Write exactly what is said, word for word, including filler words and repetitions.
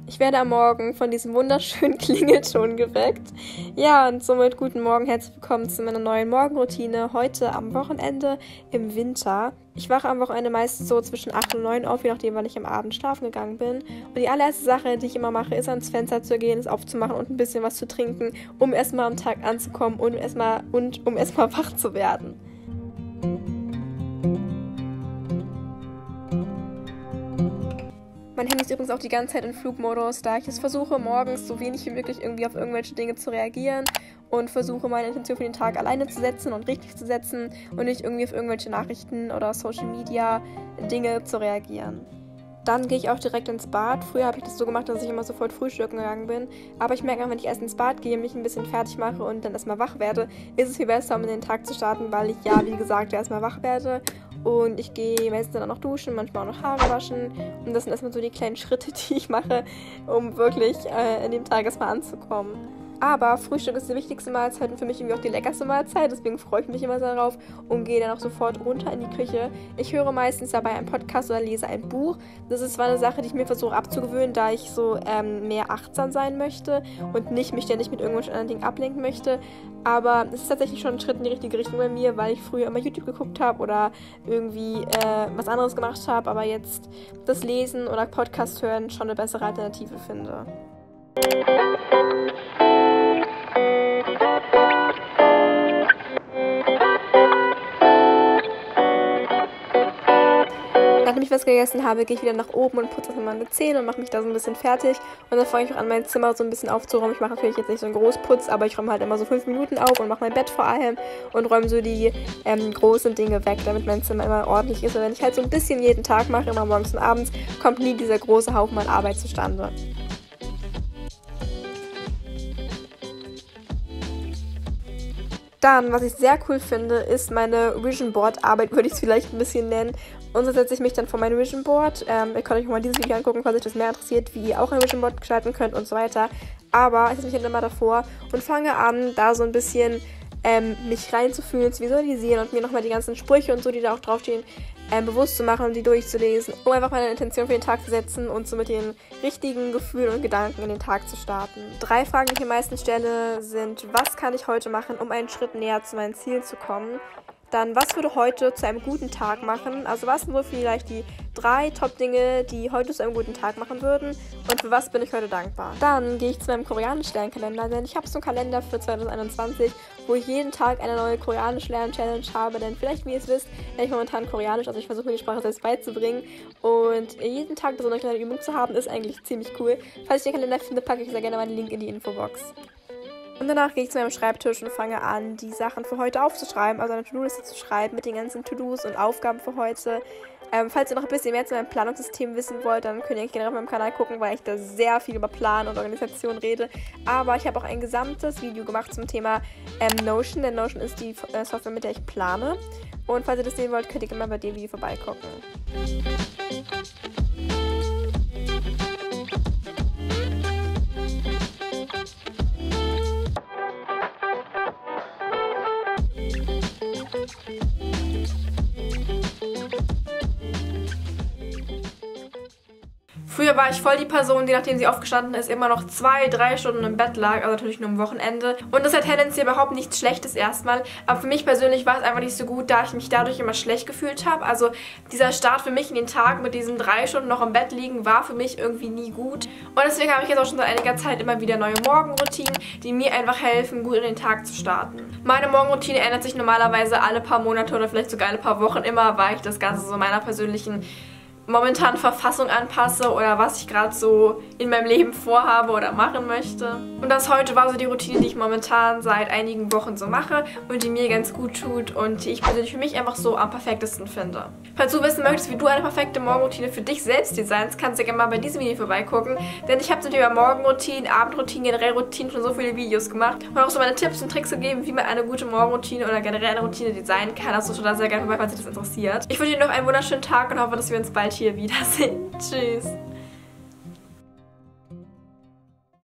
Ich werde am Morgen von diesem wunderschönen Klingelton geweckt. Ja, und somit guten Morgen, herzlich willkommen zu meiner neuen Morgenroutine. Heute am Wochenende im Winter. Ich wache am Wochenende meistens so zwischen acht und neun auf, je nachdem, wann ich am Abend schlafen gegangen bin. Und die allererste Sache, die ich immer mache, ist ans Fenster zu gehen, es aufzumachen und ein bisschen was zu trinken, um erstmal am Tag anzukommen und, erstmal, und um erstmal wach zu werden. Mein Handy ist übrigens auch die ganze Zeit in Flugmodus, da ich es versuche, morgens so wenig wie möglich irgendwie auf irgendwelche Dinge zu reagieren und versuche, meine Intention für den Tag alleine zu setzen und richtig zu setzen und nicht irgendwie auf irgendwelche Nachrichten oder Social Media Dinge zu reagieren. Dann gehe ich auch direkt ins Bad. Früher habe ich das so gemacht, dass ich immer sofort frühstücken gegangen bin. Aber ich merke, wenn ich erst ins Bad gehe, mich ein bisschen fertig mache und dann erstmal wach werde, ist es viel besser, um in den Tag zu starten, weil ich ja, wie gesagt, erstmal wach werde. Und ich gehe meistens dann auch noch duschen, manchmal auch noch Haare waschen. Und das sind erstmal so die kleinen Schritte, die ich mache, um wirklich äh, in dem Tag erstmal anzukommen. Aber Frühstück ist die wichtigste Mahlzeit und für mich irgendwie auch die leckerste Mahlzeit. Deswegen freue ich mich immer darauf und gehe dann auch sofort runter in die Küche. Ich höre meistens dabei einen Podcast oder lese ein Buch. Das ist zwar eine Sache, die ich mir versuche abzugewöhnen, da ich so ähm, mehr achtsam sein möchte und nicht mich ständig mit irgendwelchen anderen Dingen ablenken möchte. Aber es ist tatsächlich schon ein Schritt in die richtige Richtung bei mir, weil ich früher immer YouTube geguckt habe oder irgendwie äh, was anderes gemacht habe. Aber jetzt das Lesen oder Podcast hören schon eine bessere Alternative finde. Nachdem ich was gegessen habe, gehe ich wieder nach oben und putze erstmal meine Zähne und mache mich da so ein bisschen fertig. Und dann fange ich auch an, mein Zimmer so ein bisschen aufzuräumen. Ich mache natürlich jetzt nicht so einen Großputz, aber ich räume halt immer so fünf Minuten auf und mache mein Bett vor allem und räume so die ähm, großen Dinge weg, damit mein Zimmer immer ordentlich ist. Und wenn ich halt so ein bisschen jeden Tag mache, immer morgens und abends, kommt nie dieser große Haufen an Arbeit zustande. Dann, was ich sehr cool finde, ist meine Vision Board Arbeit, würde ich es vielleicht ein bisschen nennen. Und so setze ich mich dann vor mein Vision Board. Ähm, ihr könnt euch mal dieses Video angucken, falls euch das mehr interessiert, wie ihr auch ein Vision Board gestalten könnt und so weiter. Aber ich setze mich dann immer davor und fange an, da so ein bisschen ähm, mich reinzufühlen, zu visualisieren und mir nochmal die ganzen Sprüche und so, die da auch draufstehen, ähm, bewusst zu machen und die durchzulesen, um einfach meine Intention für den Tag zu setzen und so mit den richtigen Gefühlen und Gedanken in den Tag zu starten. Drei Fragen, die ich mir meistens stelle, sind: Was kann ich heute machen, um einen Schritt näher zu meinen Zielen zu kommen? Dann, was würde heute zu einem guten Tag machen? Also was sind so vielleicht die drei Top-Dinge, die heute zu einem guten Tag machen würden? Und für was bin ich heute dankbar? Dann gehe ich zu meinem Koreanisch-Lernkalender, denn ich habe so einen Kalender für zwanzig einundzwanzig, wo ich jeden Tag eine neue Koreanisch-Lern-Challenge habe. Denn vielleicht, wie ihr es wisst, lerne ich momentan Koreanisch, also ich versuche mir die Sprache selbst beizubringen. Und jeden Tag so eine kleine Übung zu haben, ist eigentlich ziemlich cool. Falls ich den Kalender finde, packe ich sehr gerne meinen Link in die Infobox. Und danach gehe ich zu meinem Schreibtisch und fange an, die Sachen für heute aufzuschreiben, also eine To-Do-Liste zu schreiben mit den ganzen To-Dos und Aufgaben für heute. Ähm, falls ihr noch ein bisschen mehr zu meinem Planungssystem wissen wollt, dann könnt ihr gerne auf meinem Kanal gucken, weil ich da sehr viel über Plan und Organisation rede. Aber ich habe auch ein gesamtes Video gemacht zum Thema ähm, Notion, denn Notion ist die äh, Software, mit der ich plane. Und falls ihr das sehen wollt, könnt ihr immer bei dem Video vorbeigucken. Früher war ich voll die Person, die, nachdem sie aufgestanden ist, immer noch zwei, drei Stunden im Bett lag, also natürlich nur am Wochenende. Und das ist ja tendenziell überhaupt nichts Schlechtes erstmal, aber für mich persönlich war es einfach nicht so gut, da ich mich dadurch immer schlecht gefühlt habe. Also dieser Start für mich in den Tag mit diesen drei Stunden noch im Bett liegen, war für mich irgendwie nie gut. Und deswegen habe ich jetzt auch schon seit einiger Zeit immer wieder neue Morgenroutinen, die mir einfach helfen, gut in den Tag zu starten. Meine Morgenroutine ändert sich normalerweise alle paar Monate oder vielleicht sogar alle paar Wochen immer, weil ich das Ganze so meiner persönlichen momentan Verfassung anpasse oder was ich gerade so in meinem Leben vorhabe oder machen möchte. Und das heute war so die Routine, die ich momentan seit einigen Wochen so mache und die mir ganz gut tut und die ich persönlich für mich einfach so am perfektesten finde. Falls du wissen möchtest, wie du eine perfekte Morgenroutine für dich selbst designst, kannst du gerne mal bei diesem Video vorbeigucken, denn ich habe zum Thema Morgenroutinen, Abendroutinen, generell Routinen schon so viele Videos gemacht und auch so meine Tipps und Tricks gegeben, wie man eine gute Morgenroutine oder generell eine Routine designen kann. Also schon da sehr gerne vorbei, falls dich das interessiert. Ich wünsche dir noch einen wunderschönen Tag und hoffe, dass wir uns bald hier wiedersehen. Tschüss!